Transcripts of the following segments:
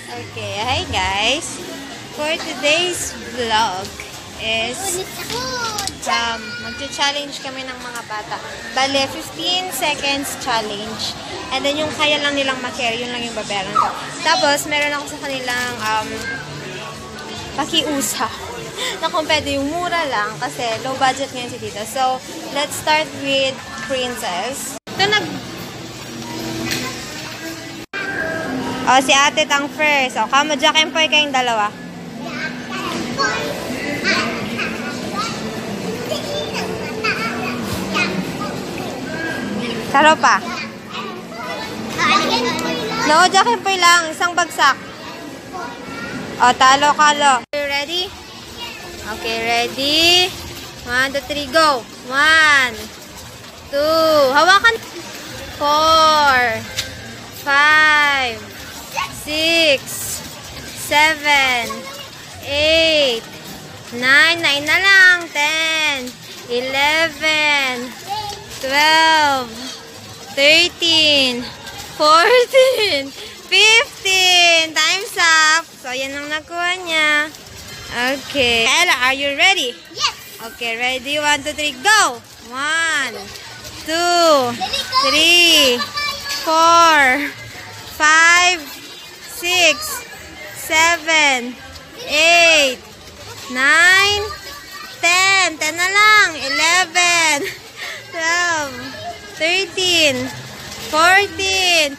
Okay, hi guys. For today's vlog is magcha-challenge kami ng mga bata. Bale, 15 seconds challenge. And then yung kaya lang nilang ma-carry, yun lang yung babayaran ko. Tapos, meron ako sa kanilang pakiusa na kung pwede yung mura lang kasi low budget ngayon si tita. So, let's start with Princess. Ito si ate tang first. O, kamo Jack and Poy kayong dalawa. Taro pa. No, Jack and Poy lang. Isang bagsak. O, talo, kalo. Are you ready? Okay, ready? 1, 2, 3, go. 1, 2. Hawakan. 4, 5, 6, 7, 8, 9, 9 na lang, 10, 11, 12, 13, 14, 15, time's up. So, yan ang nakuha niya. Okay. Ella, are you ready? Yes. Okay, ready? 1, 2, 3, go! 1, 2, 3, 4, 5, 6, 7, 8, 9, 10. 10 na lang. 11, 12, 13, 14,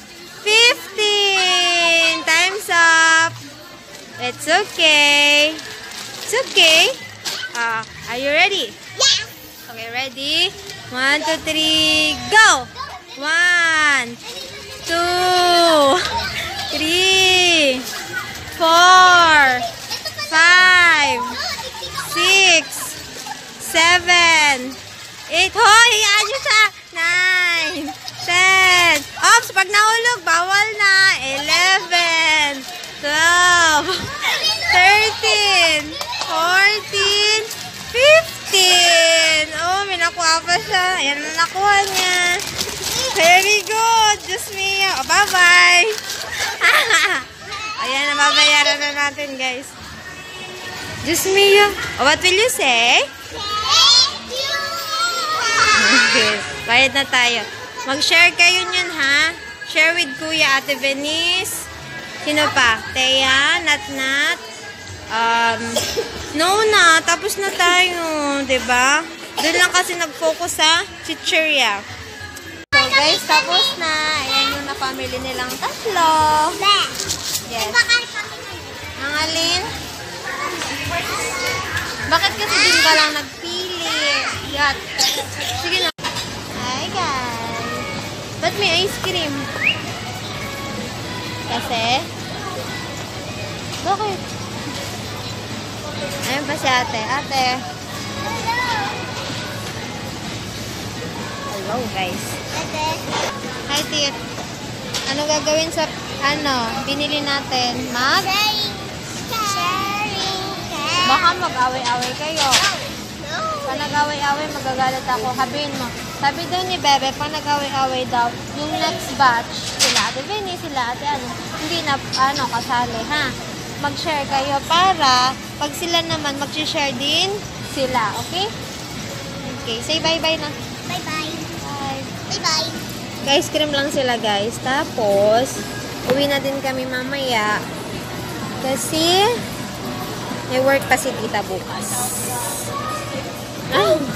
15. Time's up. It's okay. It's okay. Are you ready? Yeah. Okay, ready? 1, 2, 3, go! 1, 2, 3, 4, 5, 6, 7, 8. Hoy, hayaan nyo siya. 9, 10. Ops, pag nahulog, bawal na. 11, 12, 13, 14, 15. Oh, may nakuha pa siya. Ayan na nakuha niya. Very good. Diyos mio. Oh, bye-bye. Ayan, nababayaran na natin, guys. Diyos mio. Oh, what will you say? Thank you. Okay. Bayad na tayo. Mag-share kayo niyan, ha? Share with Kuya, Ate Venice. Sino pa? Thea, Nat-Nat. No, tapos na tayo. Diba? Doon lang kasi nag-focus sa chichirya. So, guys, tapos na. Ayan yung na-family nilang tatlo. Yes. Ang alin? Bakit kasi din ka lang nagpili? Yat. Sige na. Hi, guys. Ba't may ice cream? Kasi? Bakit? Ayun pa si ate. Ate. Hello, guys. Hi, Tit. Ano gagawin sa, binili natin? Sharing. Baka mag-away-away kayo. No. Pag nag-away-away, magagalit ako. Sabihin mo. Sabi daw ni Bebe, pag nag-away-away daw, yung next batch, sila Ate Vinny, sila Ate hindi na, kasali, ha? Mag-share kayo para, pag sila naman, mag-share din sila, okay? Okay, say bye-bye na. Bye-bye. Bye. Bye-bye. Ice cream lang sila, guys. Tapos, uwi na din kami mamaya. Kasi, may work pa si tita bukas. Ay!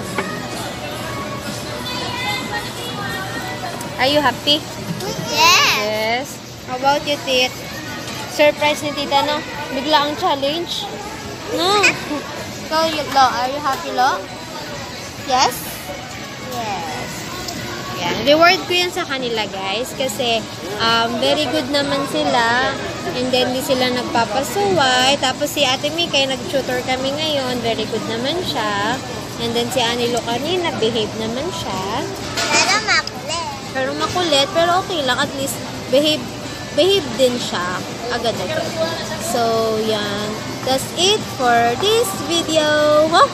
Are you happy? Yes. Yes. How about you, Tit? Surprise ni tita, no? Bigla ang challenge. No. So, Lo, are you happy, Lo? Yes? Yes. Yan. Reward ko yan sa kanila, guys. Kasi, very good naman sila. And then, di sila nagpapasuway. Tapos, si Ate Mikay, nag-tutor kami ngayon. Very good naman siya. And then, si Anilo kanina, behave naman siya. Pero makulit. Pero okay lang. At least, behave din siya. Agad-agad. So, yan. That's it for this video. Huh?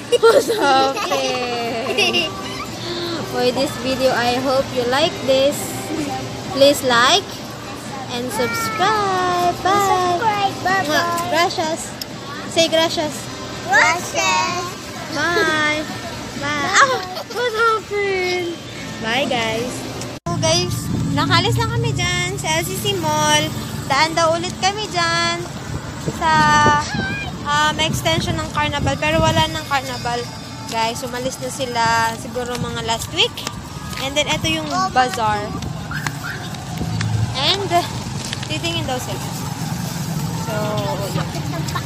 Okay. For this video, I hope you like this. Please like and subscribe. Bye. Bye-bye. Gracias. Say gracias. Gracias. Bye. Bye. Ah, what happened? Bye, guys. So, guys, nakalis na kami dyan sa LCC Mall. Daan daw ulit kami dyan sa extension ng Carnival. Pero wala ng Carnival. Guys, umalis na sila siguro mga last week. And then, ito yung bazaar. And, titingin daw sila. So, yeah.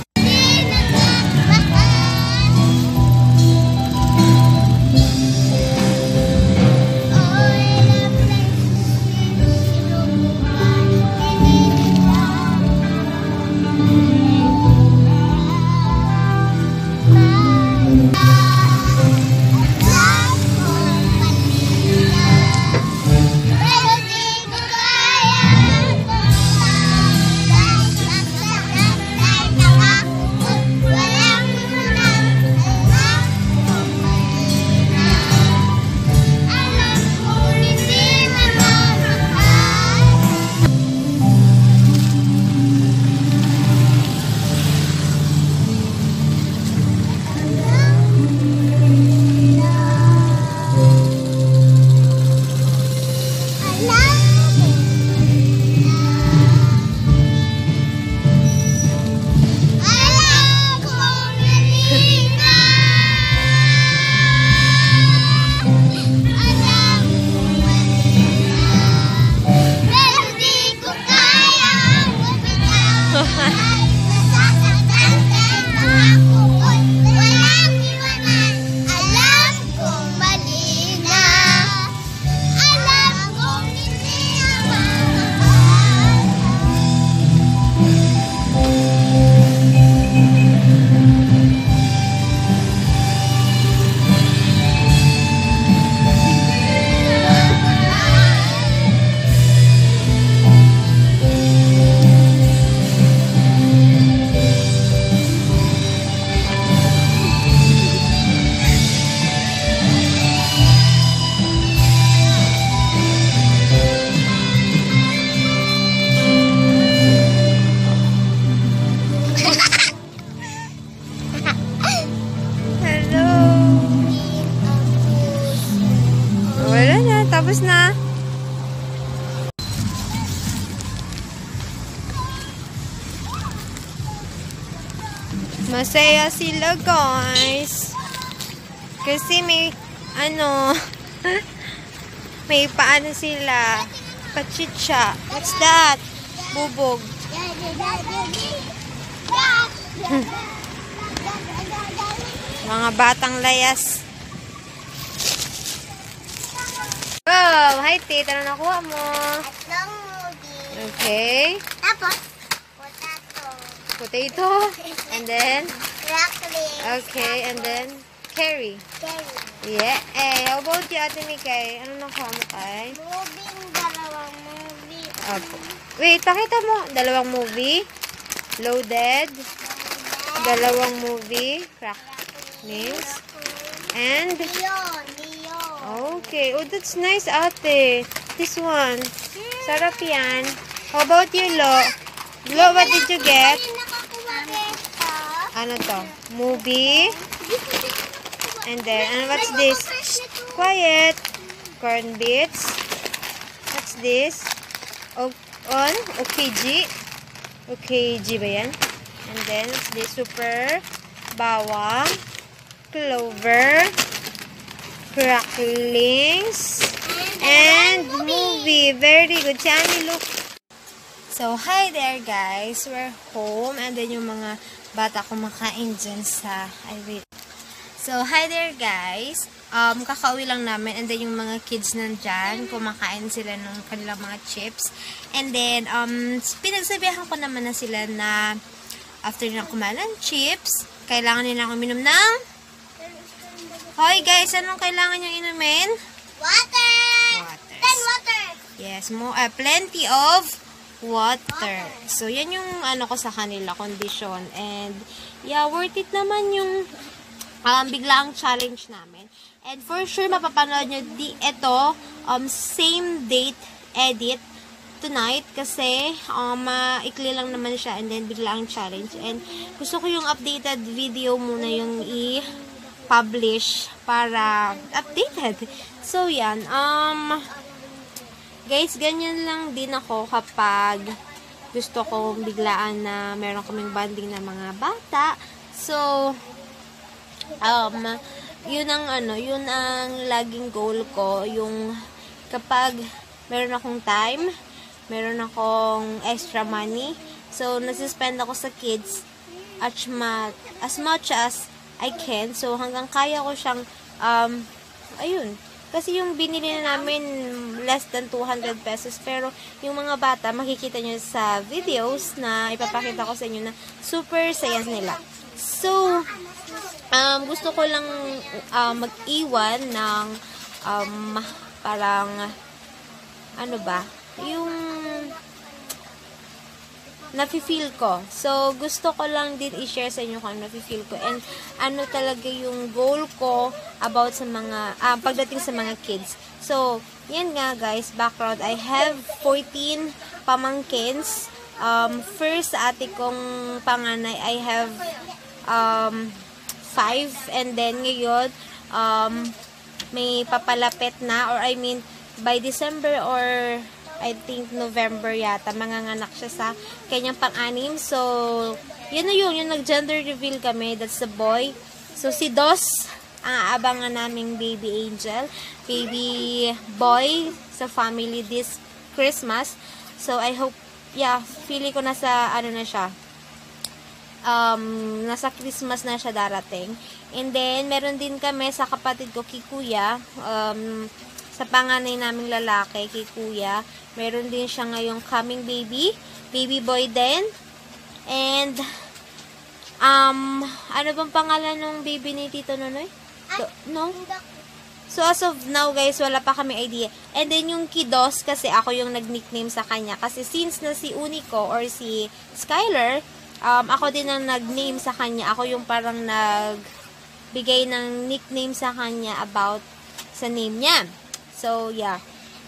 Tapos na. Masaya sila, guys. Kasi may, may paano sila. Pachicha. What's that? Bubog. Mga batang layas. Oh, hi, Tit. Ano nakuha mo? Tatlong movie. Okay. Tapos, potato. Potato. And then? Broccoli. Okay. And then? Carry. Cherry. Yeah. Eh, how about you, Ate Mikay? Ano nakuha mo kay? Moving, dalawang movie. Opo. Wait, pakita mo. Dalawang movie. Loaded. Dalawang movie. Crackings. And? Leon. Okay. Oh, that's nice, Ate. This one. Sarap yan. How about you, Lo? Lo, what did you get? Ano to? Movie. And then, and what's this? Quiet. Corn bits. What's this? OKG. OKG ba yan? And then, what's this? Super. Bawang. Clover. Cracklings. And movie. Very good. Chani, look. So, hi there, guys. We're home. And then, yung mga bata kumakain dyan sa... So, hi there, guys. Kakauwi lang namin. And then, yung mga kids nandyan, kumakain sila ng kanilang mga chips. And then, pinagsabihan ko naman na sila na after na kumain ng chips, kailangan nila uminom ng... Hoy, guys, anong kailangan niyang inumin? Water! Then water! Yes, plenty of water. So, yan yung ano ko sa kanila, condition. And, yeah, worth it naman yung biglaang challenge namin. And for sure, mapapanood nyo ito, same date edit tonight kasi maikli lang naman siya and then bigla ang challenge. And gusto ko yung updated video muna yung i-publish para updated. So, yan. Guys, ganyan lang din ako kapag gusto ko biglaan na meron kaming bonding na mga bata. So, yun ang laging goal ko, yung kapag meron akong time, meron akong extra money, so nasispend ako sa kids as much as I can. So hanggang kaya ko siyang ayun, kasi yung binili na namin less than 200 pesos, pero yung mga bata makikita nyo sa videos na ipapakita ko sa inyo na super saya nila. So gusto ko lang mag-iwan ng parang ano ba, yung nafe-feel ko. So, gusto ko lang din i-share sa inyo kung ano nafe-feel ko and ano talaga yung goal ko about sa mga, pagdating sa mga kids. So, yan nga guys, background, I have 14 pamangkins. First, sa ate kong panganay, I have 5, and then ngayon, may papalapit na, or I mean, by December or I think November yata, manganganak siya sa kanyang pang-anim. So, yun na yung nag-gender reveal kami. That's the boy. So, si Dos, ang aabangan naming baby angel, baby boy sa family this Christmas. So, I hope, yeah, feeling ko nasa, na siya, nasa Christmas na siya darating. And then, meron din kami sa kapatid ko, kay Kuya, sa panganay naming lalaki, kay Kuya, meron din siya ngayong coming baby boy din. And, ano bang pangalan ng baby ni Tito Nonoy? No? So, as of now, guys, wala pa kami idea. And then, yung Kidos, kasi ako yung nag-nickname sa kanya. Kasi since na si Unico or si Skyler, ako din ang nag-name sa kanya. Ako yung parang nagbigay ng nickname sa kanya about sa name niya. So, yeah.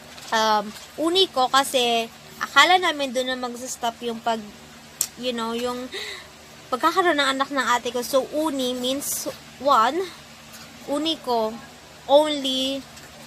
Unico kasi akala namin doon na mag-stop yung yung pagkakaroon ng anak ng ate ko. So, uni means one. Unico, only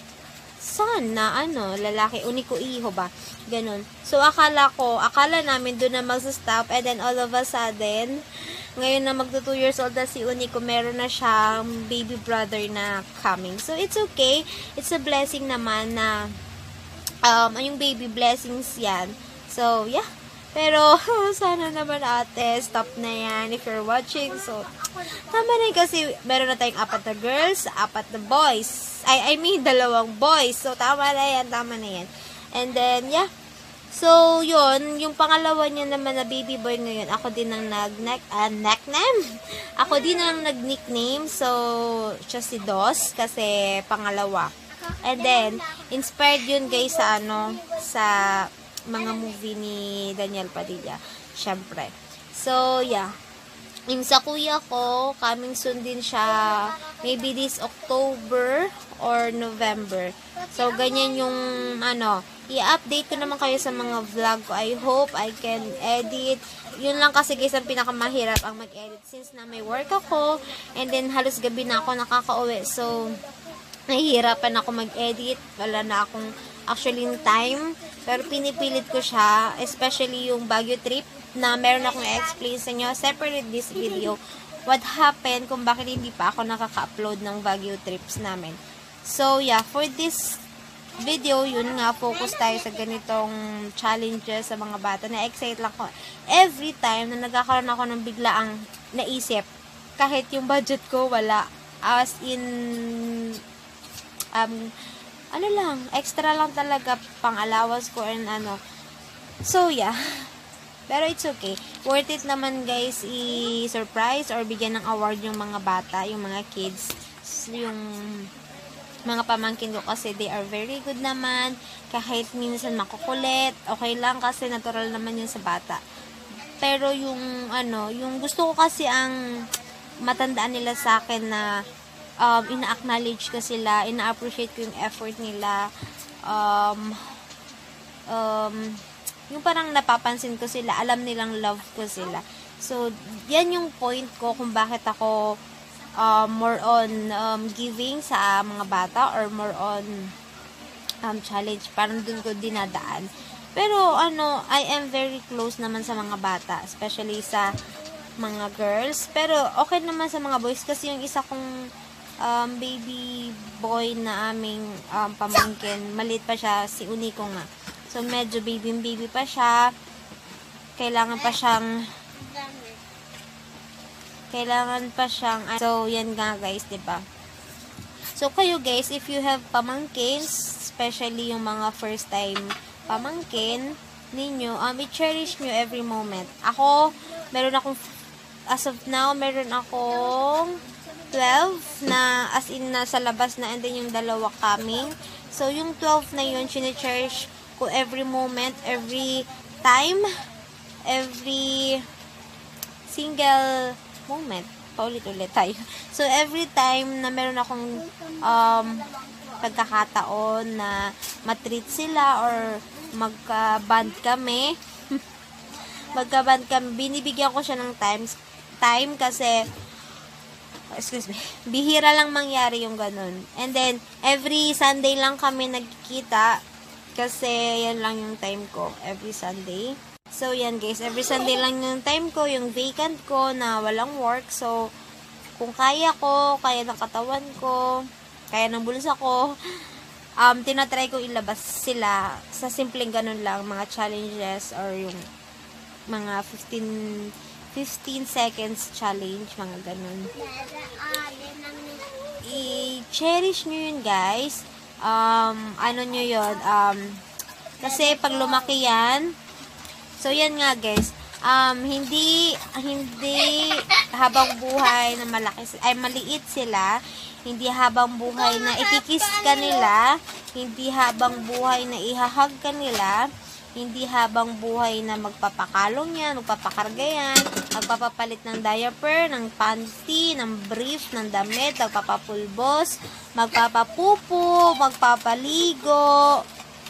son na lalaki. Unico iho ba? Ganun. So, akala namin doon na mag-stop, and then all of a sudden, ngayon na magto 2 years old na si Unico, meron na siyang baby brother na coming. So, it's okay. It's a blessing naman na yung baby blessings yan. So, yeah. Pero, sana naman ate, stop na yan if you're watching. So, tama na yun kasi meron na tayong 4 na girls, 4 na boys. I mean, 2 boys. So, tama na yan. And then, yeah. So, yun, yung pangalawa niya naman na baby boy ngayon, ako din ang nickname. Ako din ang nag-nickname. So, siya si Dos, kasi pangalawa. And then, inspired yun guys sa sa mga movie ni Daniel Padilla. Syempre. So, yeah. Yung sa kuya ko, coming soon din siya, maybe this October or November. So, ganyan yung, i-update ko naman kayo sa mga vlog ko. I hope I can edit. Yun lang kasi guys, ang pinakamahirap ang mag-edit since na may work ako, and then halos gabi na ako nakaka-uwi. So, nahihirapan ako mag-edit. Wala na akong actually time. Pero pinipilit ko siya, especially yung Baguio trip na meron akong i-explain sa inyo separate this video. What happened kung bakit hindi pa ako nakaka-upload ng Baguio trips namin. So, yeah, for this video, yun nga, focus tayo sa ganitong challenges sa mga bata. Na-excite lang ko every time na nagkakaroon ako ng biglaang naisip. Kahit yung budget ko, wala. As in, extra lang talaga pang allowance ko and So, yeah. Pero it's okay. Worth it naman guys i-surprise or bigyan ng award yung mga bata, yung mga kids, yung mga pamangkin ko kasi they are very good naman. Kahit minsan makukulit, okay lang kasi natural naman yun sa bata. Pero yung yung gusto ko kasi ang matandaan nila sa akin na ina-acknowledge ko sila, ina-appreciate ko yung effort nila. yung parang napapansin ko sila, alam nilang love ko sila. So, yan yung point ko kung bakit ako more on giving sa mga bata or more on challenge. Parang dun ko dinadaan. Pero, I am very close naman sa mga bata, especially sa mga girls. Pero, okay naman sa mga boys kasi yung isa kong baby boy na aming pamangkin, maliit pa siya, si Unico nga. So, medyo baby pa siya. Kailangan pa siyang so, yan nga guys, diba? So, kayo guys, if you have pamangkins, especially yung mga first time pamangkin ninyo, i-cherish nyo every moment. Ako, as of now, meron akong 12 na, as in, nasa labas na, and then yung dalawa coming. So, yung 12 na yun, chine-cherish ko every moment, every time, every single moment. Paulit-ulit tayo. So, every time na meron akong pagkakataon na matreat sila or magka-band kami, binibigyan ko siya ng time kasi bihira lang mangyari yung ganun. And then, every Sunday lang kami nagkikita kasi yan lang yung time ko, every Sunday. So, yan guys, every Sunday lang yung time ko, yung vacant ko na walang work. So, kung kaya ng katawan ko, kaya ng bulsa ko, tinatry ko ilabas sila sa simpleng ganun lang, mga challenges or yung mga 15 seconds challenge, mga ganun. I-cherish nyo yun, guys. Nyo yun, kasi pag lumaki yan, so yan nga, guys, hindi habang buhay na maliit sila, hindi habang buhay na ikikis ka nila, hindi habang buhay na ihahag ka nila, hindi habang buhay na magpapakalong yan, magpapakarga yan, magpapapalit ng diaper, ng panty, ng brief, ng damit, magpapapulbos, magpapapupo, magpapaligo,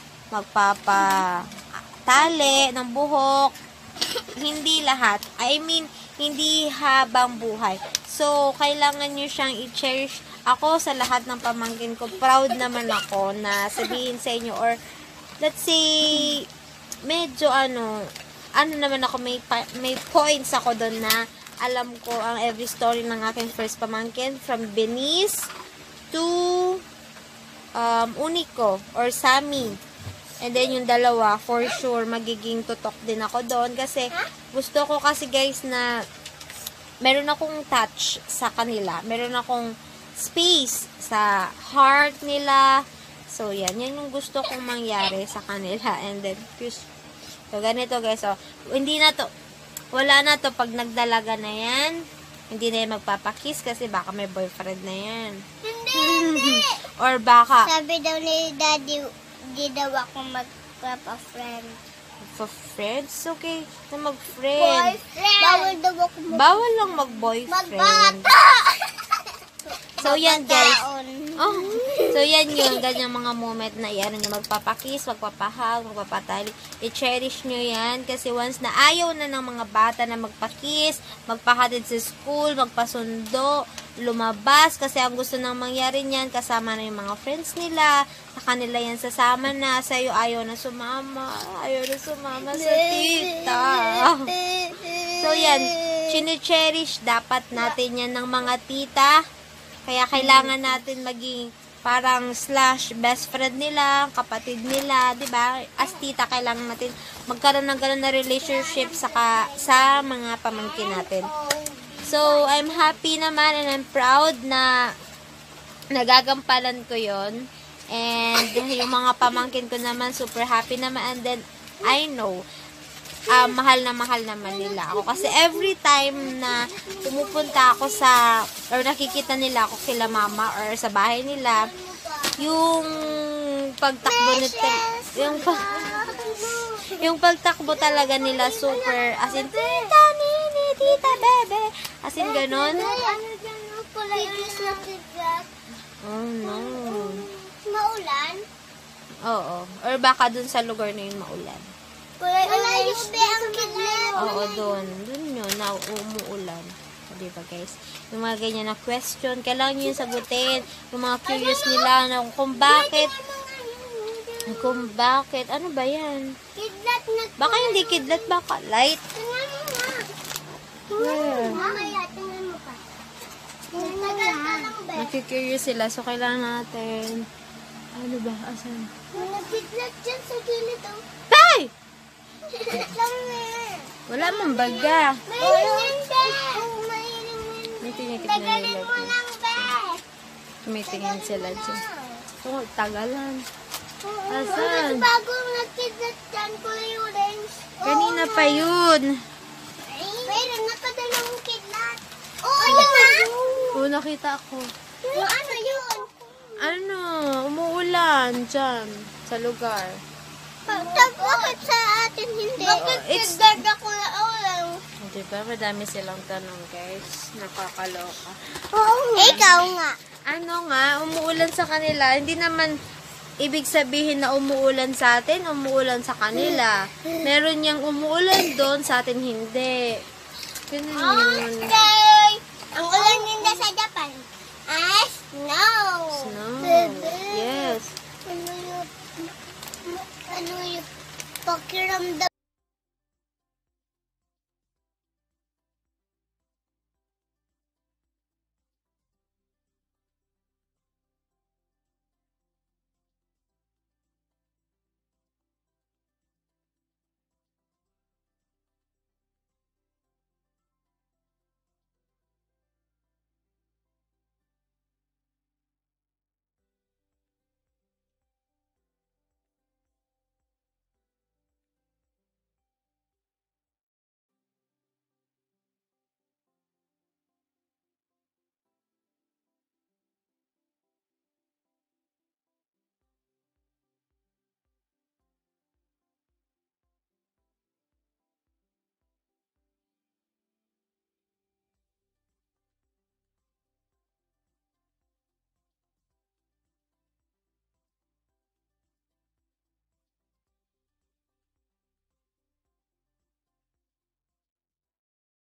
magpapatali ng buhok. Hindi lahat. I mean, hindi habang buhay. So, kailangan nyo siyang i-cherish. Ako, sa lahat ng pamangkin ko, proud naman ako na sabihin sa inyo, or let's say, medyo naman ako, may points ako doon na alam ko ang every story ng aking first pamangkin from Benice to Unico or Sammy. And then yung dalawa, for sure, magiging tutok din ako doon kasi gusto ko kasi guys na meron akong touch sa kanila. Meron akong space sa heart nila. So, yan yung gusto kong mangyari sa kanila. And then, so, ganito guys, wala na to pag nagdalaga na yan. Hindi na yan magpapakiss kasi baka may boyfriend na yan. Hindi. Or baka, Sabi daw ni Daddy, hindi daw ako magpapa-friend. for friends? Okay, na mag-friend. Boyfriend. Bawal daw ako Bawal lang mag-boyfriend. magbata. So, yan guys. Magbabaon. Oh, so yan yung ganyang mga moment na yan, magpapakiss, magpapahag, magpapatali. I-cherish nyo yan kasi once na ayaw na ng mga bata na magpakiss, magpahatid sa school, magpasundo, lumabas kasi ang gusto nang mangyari niyan kasama na yung mga friends nila, sa kanila yan sasama na, sa'yo ayaw na sumama sa tita. So yan, chine-cherish dapat natin yan ng mga tita. Kaya kailangan natin maging parang / best friend nila, kapatid nila, 'di ba? As tita, kailangan natin magkaroon ng ganun na relationship sa mga pamangkin natin. So, I'm happy naman and I'm proud na nagagampanan ko 'yon. And yung mga pamangkin ko naman super happy naman, and then I know mahal naman nila ako. Kasi every time na pumupunta ako or nakikita nila ako kila mama or sa bahay nila, yung pagtakbo nila, yung pagtakbo talaga nila super, as in, tita, nini, tita, bebe, as in, ganon. Oh, no. Maulan? Oo. Or baka dun sa lugar na yung maulan. Kulay orange. Ang kidlat. Oo, doon. Doon yun, na umuulan. O, diba guys? Yung mga ganyan na question, kailangan nyo yung sagutin. Yung mga curious nila na kung bakit. Kung bakit. Ano ba yan? Kidlat na. Baka hindi kidlat, baka light. Tingnan mo nga. Where? Mamaya, tingnan mo pa. Tagal ka lang, be. Nakikurious sila, so kailangan natin. Ano ba? Asan? May nagkidlat dyan sa gilid, oh. Tay! Kidlat lang yan. Wala mong baga. Mahiling yan, be. Mahiling yan. May tinitignan Tagalin nila mo dyan. lang, be. Tumitingin sila dyan. So, tagalan. Mas Asan? bagong nagkidlat dyan, kulay orange. Kanina pa yun. Pero nakadalawang kidlat. Oo, yun na. Oo, nakita ko. Yung ano yun? Ano? Umuulan dyan. Sa lugar. Bakit sa atin hindi? Bakit it's- kidlat ako na ulang? Diba? Madami silang tanong, guys. Nakakaloka. Ikaw nga. Ano nga? Umuulan sa kanila. Hindi naman ibig sabihin na umuulan sa atin, umuulan sa kanila. Meron niyang umuulan doon, sa atin hindi. Ganun yun. Okay. Ang ulan nila sa Japan ay snow. Snow. Bebe. Yes. Ano yung pakiramdam